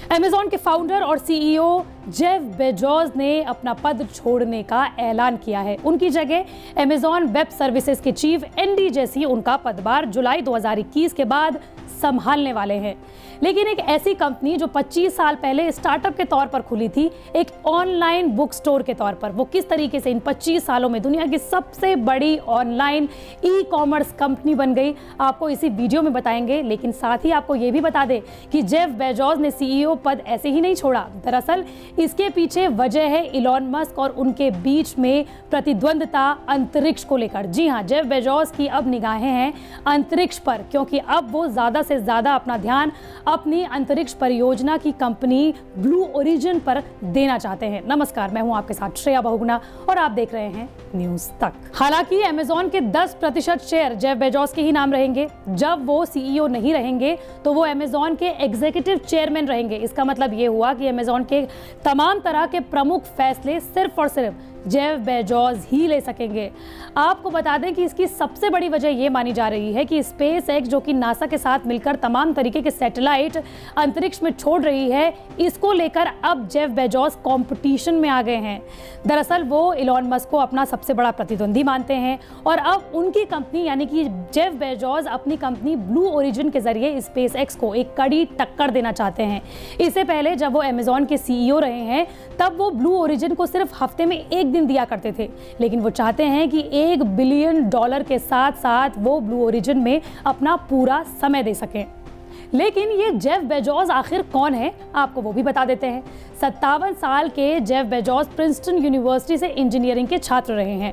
Amazon के founder और CEO Jeff Bezos ने अपना पद छोड़ने का ऐलान किया है। उनकी जगह अमेज़न वेब सर्विसेज के चीफ एंडी जेसी उनका पदभार जुलाई 2021 के बाद संभालने वाले हैं। लेकिन एक ऐसी कंपनी जो 25 साल पहले स्टार्टअप के तौर पर खुली थी, एक ऑनलाइन बुक स्टोर के तौर पर, वो किस तरीके से इन 25 सालों में दुनिया की सबसे बड़ी ऑनलाइन ई कॉमर्स कंपनी बन गई, आपको इसी वीडियो में बताएंगे। लेकिन साथ ही आपको ये भी बता दें कि जेफ बेजोस ने सीईओ पद ऐसे ही नहीं छोड़ा। दरअसल इसके पीछे वजह है इलॉन मस्क और उनके बीच में प्रतिद्वंदता अंतरिक्ष को लेकर। जी हाँ, जेफ बेजोस की अब निगाहें हैं अंतरिक्ष पर, क्योंकि अब वो ज़्यादा से ज़्यादा अपना ध्यान अपनी अंतरिक्ष परियोजना की कंपनी ब्लू ओरिजिन पर देना चाहते हैं। नमस्कार, मैं हूं आपके साथ श्रेया बहुगुणा और आप देख रहे हैं न्यूज़ तक। हालांकि अमेज़न के 10% शेयर जेफ बेजोस के ही नाम रहेंगे। जब वो सीईओ नहीं रहेंगे तो वो अमेज़न के एग्जीक्यूटिव चेयरमैन रहेंगे। इसका मतलब ये हुआ कि अमेज़न के तमाम तरह के प्रमुख फैसले सिर्फ और सिर्फ जेफ बेजोस ही ले सकेंगे। आपको बता दें कि इसकी सबसे बड़ी वजह ये मानी जा रही है कि स्पेस एक्स, जो कि नासा के साथ मिलकर तमाम तरीके के सैटेलाइट अंतरिक्ष में छोड़ रही है, इसको लेकर अब जेफ बेजोस कंपटीशन में आ गए हैं। दरअसल वो इलॉन मस्क को अपना सबसे बड़ा प्रतिद्वंदी मानते हैं और अब उनकी कंपनी यानी कि जेफ बेजोस अपनी कंपनी ब्लू ओरिजिन के जरिए स्पेस एक्स को एक कड़ी टक्कर देना चाहते हैं। इससे पहले जब वो अमेज़न के सीईओ रहे हैं, तब वो ब्लू ओरिजिन को सिर्फ हफ्ते में एक दिन दिया करते थे, लेकिन वो चाहते हैं कि $1 बिलियन के साथ साथ वो ब्लू ओरिजिन में अपना पूरा समय दे सकें। लेकिन ये जेफ बेजोस आखिर कौन है, आपको वो भी बता देते हैं। 57 साल के जेफ बेजोस प्रिंसटन यूनिवर्सिटी से इंजीनियरिंग के छात्र रहे हैं।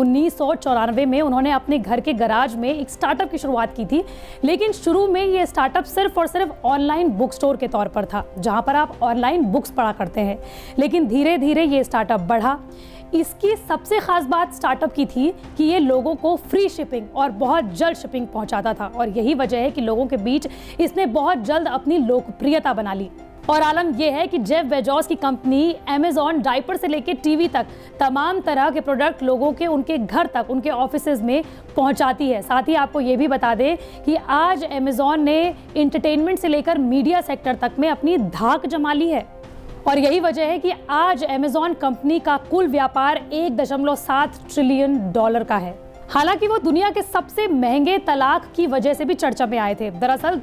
1994 में उन्होंने अपने घर के गराज में एक स्टार्टअप की शुरुआत की थी, लेकिन शुरू में ये स्टार्टअप सिर्फ और सिर्फ ऑनलाइन बुक स्टोर के तौर पर था, जहां पर आप ऑनलाइन बुक्स पढ़ा करते हैं। लेकिन धीरे धीरे ये स्टार्टअप बढ़ा। इसकी सबसे खास बात स्टार्टअप की थी कि ये लोगों को फ्री शिपिंग और बहुत जल्द शिपिंग पहुंचाता था, और यही वजह है कि लोगों के बीच इसने बहुत जल्द अपनी लोकप्रियता बना ली। और आलम यह है कि जेफ बेजोस की कंपनी अमेज़न डायपर से लेकर टीवी तक तमाम तरह के प्रोडक्ट लोगों के उनके घर तक, उनके ऑफिसेज में पहुंचाती है। साथ ही आपको ये भी बता दें कि आज अमेज़न ने एंटरटेनमेंट से लेकर मीडिया सेक्टर तक में अपनी धाक जमा ली है, और यही वजह है कि आज अमेज़न कंपनी का कुल व्यापार $1.7 ट्रिलियन का है। हालांकि वो दुनिया के सबसे महंगे तलाक की वजह से भी चर्चा में आए थे। दरअसल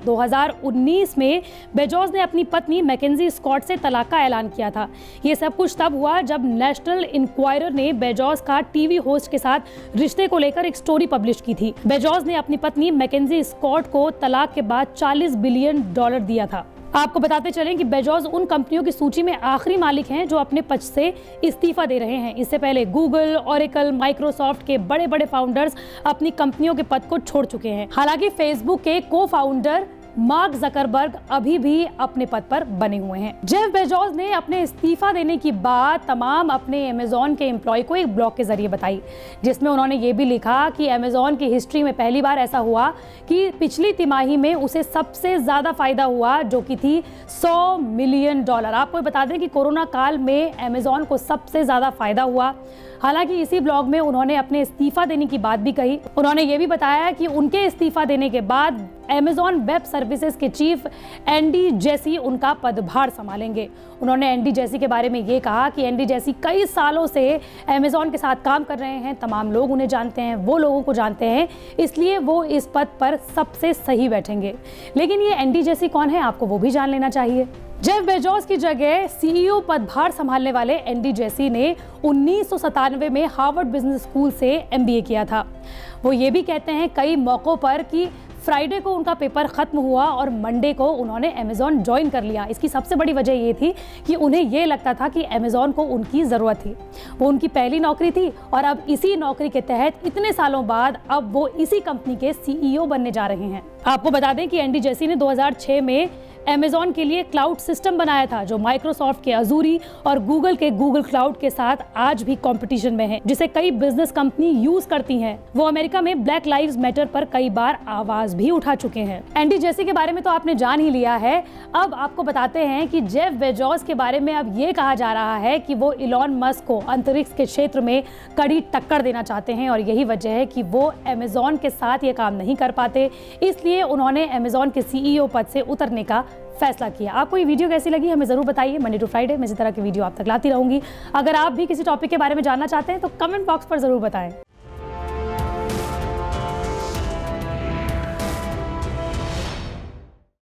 2019 में बेजोस ने अपनी पत्नी मैकेंजी स्कॉट से तलाक का ऐलान किया था। ये सब कुछ तब हुआ जब नेशनल इंक्वायरर ने बेजोस का टीवी होस्ट के साथ रिश्ते को लेकर एक स्टोरी पब्लिश की थी। बेजोस ने अपनी पत्नी मैकेंजी स्कॉट को तलाक के बाद $40 बिलियन दिया था। आपको बताते चलें कि बेजोस उन कंपनियों की सूची में आखिरी मालिक हैं जो अपने पद से इस्तीफा दे रहे हैं। इससे पहले गूगल, ओरेकल, माइक्रोसॉफ्ट के बड़े बड़े फाउंडर्स अपनी कंपनियों के पद को छोड़ चुके हैं। हालांकि फेसबुक के को फाउंडर मार्क जकरबर्ग अभी भी अपने पद पर बने हुए हैं। जेफ बेजोस ने अपने इस्तीफा देने की बात तमाम अपने अमेज़न के एम्प्लॉय को एक ब्लॉग के जरिए बताई, जिसमें उन्होंने ये भी लिखा कि अमेज़न की हिस्ट्री में पहली बार ऐसा हुआ कि पिछली तिमाही में उसे सबसे ज़्यादा फायदा हुआ, जो कि थी $100 मिलियन। आपको बता दें कि कोरोना काल में अमेज़न को सबसे ज़्यादा फायदा हुआ। हालांकि इसी ब्लॉग में उन्होंने अपने इस्तीफा देने की बात भी कही। उन्होंने ये भी बताया कि उनके इस्तीफा देने के बाद अमेज़न वेब सर्विसेज के चीफ एंडी जेसी उनका पदभार संभालेंगे। उन्होंने एंडी जेसी के बारे में ये कहा कि एंडी जेसी कई सालों से अमेज़न के साथ काम कर रहे हैं, तमाम लोग उन्हें जानते हैं, वो लोगों को जानते हैं, इसलिए वो इस पद पर सबसे सही बैठेंगे। लेकिन ये एंडी जेसी कौन है, आपको वो भी जान लेना चाहिए। जेफ बेजोस की जगह सीईओ पदभार संभालने वाले एंडी जेसी ने 1997 में हार्वर्ड बिजनेस स्कूल से MBA किया था। वो ये भी कहते हैं कई मौक़ों पर कि फ्राइडे को उनका पेपर ख़त्म हुआ और मंडे को उन्होंने अमेज़न ज्वाइन कर लिया। इसकी सबसे बड़ी वजह ये थी कि उन्हें ये लगता था कि अमेज़न को उनकी ज़रूरत थी। वो उनकी पहली नौकरी थी और अब इसी नौकरी के तहत इतने सालों बाद अब वो इसी कंपनी के सीईओ बनने जा रहे हैं। आपको बता दें कि एंडी जेसी ने 2006 में अमेज़न के लिए क्लाउड सिस्टम बनाया था, जो माइक्रोसॉफ्ट के अजूरी और गूगल के गूगल क्लाउड के साथ आज भी कंपटीशन में है, जिसे कई बिजनेस कंपनी यूज करती हैं। वो अमेरिका में ब्लैक लाइव्स मैटर पर कई बार आवाज भी उठा चुके हैं। एंडी जेसी के बारे में तो आपने जान ही लिया है। अब आपको बताते हैं कि जेफ बेजोस के बारे में अब ये कहा जा रहा है कि वो इलॉन मस्क को अंतरिक्ष के क्षेत्र में कड़ी टक्कर देना चाहते हैं, और यही वजह है कि वो अमेज़न के साथ ये काम नहीं कर पाते, इसलिए उन्होंने अमेज़न के सीईओ पद से उतरने का फैसला किया। आपको ये वीडियो कैसी लगी हमें ज़रूर बताइए। मंडे टू फ्राइडे मैं इसी तरह की वीडियो आप तक लाती रहूँगी। अगर आप भी किसी टॉपिक के बारे में जानना चाहते हैं तो कमेंट बॉक्स पर ज़रूर बताएं।